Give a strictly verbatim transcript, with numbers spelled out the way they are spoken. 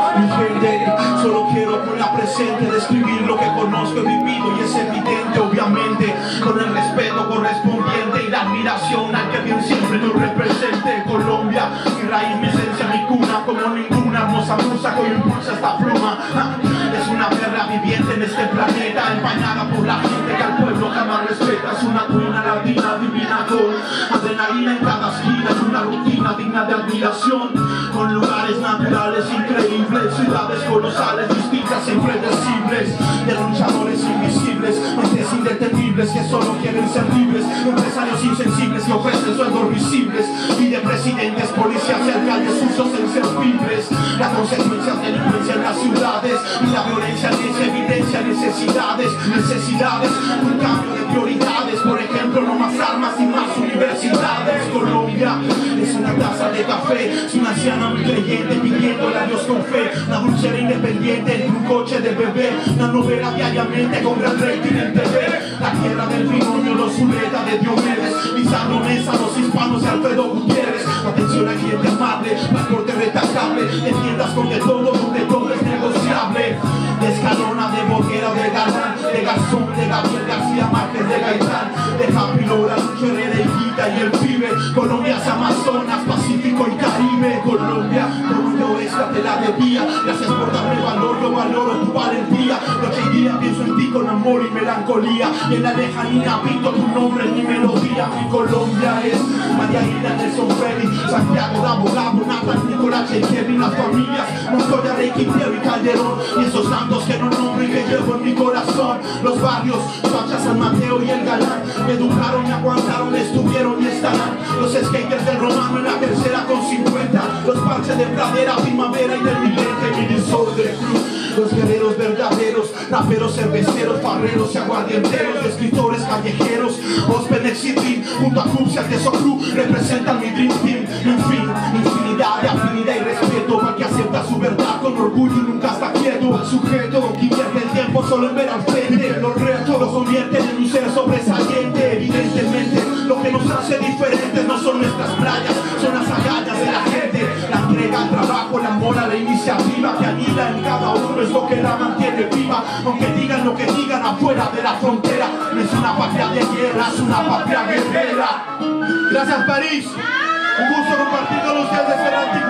Mi gente, solo quiero con la presente describir lo que conozco, he vivido y es evidente, obviamente, con el respeto correspondiente y la admiración al que bien siempre nos represente. Colombia, mi raíz, mi esencia, mi cuna, como ninguna hermosa musa que impulsa esta pluma. Es una guerra viviente en este planeta, empañada por la gente que al pueblo jamás respeta. Es una cuna latina divina con adrenalina en cada esquina, es una rutina digna de admiración, con lugares naturales increíbles, ciudades colosales, distintas e impredecibles, de luchadores invisibles, mentes indetenibles que solo quieren ser libres, empresarios insensibles que ofrecen sueldos visibles, y de presidentes, policías y alcaldes usos inservibles. Las consecuencias de delincuencia en las ciudades y la violencia les evidencia necesidades, necesidades, un cambio de prioridades, por ejemplo, no más armas y más universidades. Colombia es una taza de café, es una anciana muy creyente pidiéndole a Dios con fe, una dulcera independiente en un coche de bebé, una novela diariamente con gran rating en T V, la tierra del binomio, los Zuleta de Diomedes, Lizardo Mesa, los hispanos y Alfredo Gutiérrez. Atención al cliente amable, transporte retacable, de tiendas con de todo, donde todo es negociable, de Escalona, de Boquera, de Galán, de Garzón, de Gabriel García Márquez, de Gaitán, de Happy Lora, Lucho Heredita y el pibe. Colombia es Amazonas, Pacífico y Caribe. Colombia, orgullo esta te la debía, gracias por darme valor, yo valoro tu valentía. Noche y día pienso en ti con amor y melancolía, y en la lejanía pinto tu nombre en mi melodía. Mi Colombia es María Hilda, Nelson Freddy, Santiago, Dabo, Gabo, Nathan, Nicolás y Kevin, las familias Montoya, Reiki, Piero y Calderón, y esos santos que no nombro y que llevo en mi corazón. Los barrios, Pacha, San Mateo y el Galán, me educaron, me aguantaron, estuvieron y estarán. Los skaters del Romano en la tercera con cincuenta, los parches de Pradera, Primavera y del Milente, Minnesota del Cruz. Los guerreros verdaderos, raperos, cerveceros, farreros y aguardienteros, escritores callejeros, Ospenex City, junto a Cupsias de Socru, representan mi Dream Team. En fin, infinidad de afinidad y respeto al que acepta su verdad con orgullo y nunca está quieto. Al sujeto que invierte el tiempo solo en ver al frente, los retos los convierten en un ser sobresaliente. Evidentemente, lo que nos hace diferentes no son nuestras playas, son las agallas de la gente, la entrega, el trabajo, la mola, la iniciativa que anida en cada uno es lo que la mantiene viva. Aunque digan lo que digan afuera de la frontera, no es una patria de guerra, es una patria guerrera. Gracias, París. Un gusto compartir con ustedes el